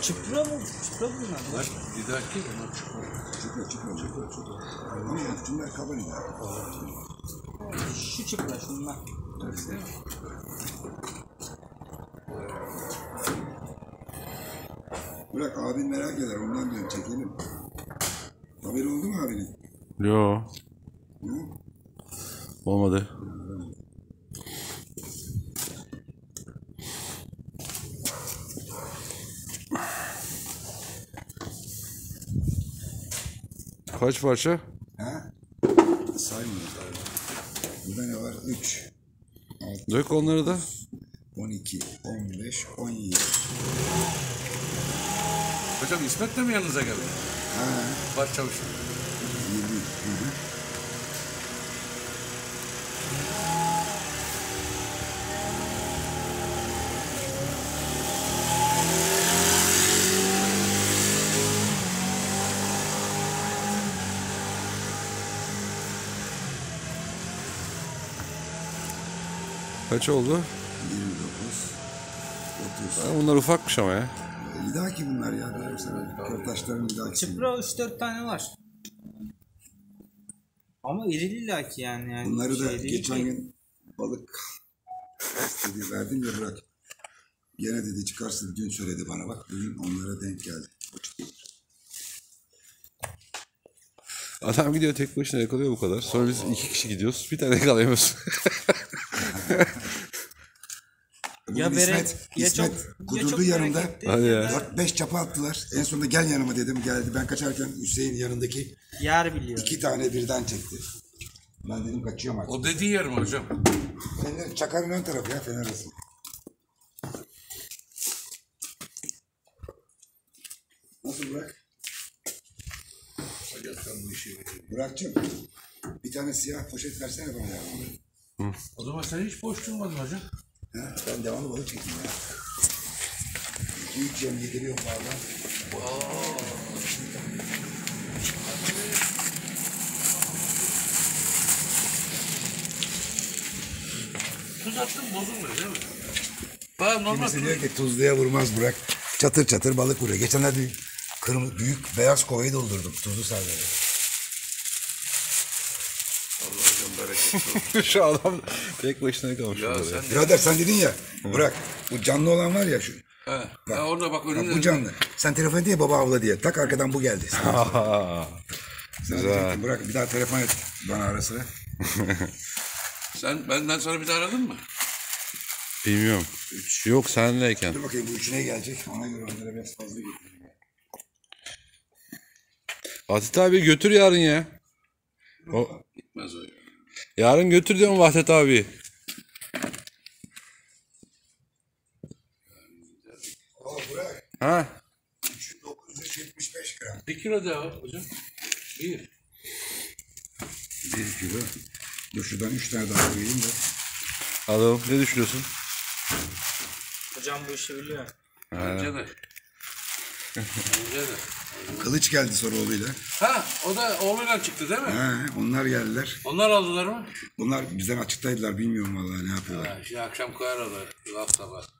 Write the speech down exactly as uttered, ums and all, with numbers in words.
Çıpra mı? Çıpra bunlar. Bak didaki bunlar çıpra. Çıpra çıpra çıpra çıpra. Ama şunlar kabarı ya. Şu çıpra şunlar. Bırak abin merak eder ondan diyorum çekelim. Haberi oldu mu abinin? Yo. Hı? Olmadı. Kaç parça? Ha? Saymıyorum. Burada ne var? üç, Dök onları da. on iki, on beş, on yedi. Hocam İsmet de mi yanınıza geldi? Ha? Baş çavuş. yirmi. Hı hı. Kaç oldu? yirmi dokuz, otuz. Ha, bunlar ufakmış ama ya. Bir dahaki bunlar ya. Diyorum sana. Köftaşların bir dahaki. Çıpra üç dört tane var. Ama irili laki yani. yani Bunları da şey değil geçen ki. gün balık dedi verdim ya bırak. Gene dedi çıkarsın dün söyledi bana bak bugün onlara denk geldi. Adam gidiyor tek başına yakalıyor bu kadar. Sonra biz iki kişi gidiyoruz. Bir tane yakalayamıyoruz. Bugün Ya bere- İsmet, ya İsmet çok- ya kudurdu çok yanımda. merak etti Hadi ya ya. da dört beş çapa attılar. En sonunda gel yanıma dedim geldi. Ben kaçarken Hüseyin yanındaki yer biliyor. iki tane birden çekti. Ben dedim kaçıyorum artık. O dediği yer mi hocam? Fener, Çakar'ın ön tarafı ya Fener arası. Nasıl bırak? Hocam sen bu işi Bırakacağım. Bir tane siyah poşet versene bana ya. O zaman sen hiç boş durmadın hocam. Ha, ben devamlı balık çekeyim ya. iki üç yem yediriyorum valla. Tuz attın bozulmuyor değil mi? Bana normal Kimisi diyor ki tuzluya vurmaz bırak. Çatır çatır balık vuruyor. Geçenlerde kırmızı, büyük beyaz kovayı doldurdum. Tuzlu sardı. Şu adam tek başına kalmış. Ya burada. sen de... Birader sen dedin ya bırak. Bu canlı olan var ya şu. He. Ya orada bak Bak, önünde. bu canlı. Sen telefon et diye baba avla diye. Tak arkadan bu geldi. Sen, Aa, sen güzel. diyecektin, bırak bir daha telefon et bana ara sıra. Sen benden sonra bir daha aradın mı? Bilmiyorum. Yok senleyken. Dur bakayım bu üçüne gelecek. Ona göre onlara biraz fazla getireyim. Vahdet abi götür yarın ya. O, Gitmez o ya. yarın götür diyorum Vahdet abi. Oo bırak. Ha? üç bin dokuz yüz yetmiş beş gram. Bir kilo daha hocam. Bir. Bir kilo. Dur şuradan üç tane daha koyayım da. Alalım. Ne düşünüyorsun? Hocam bu işi biliyor. Bence de. Bence de. Kılıç geldi Soroğlu'yla. Ha o da oğluyla çıktı değil mi? Ha, onlar geldiler. Onlar aldılar mı? Bunlar bizden açıktaydılar. Bilmiyorum vallahi ne yapıyorlar. Ha, şimdi akşam koyar o da. Laf sabah.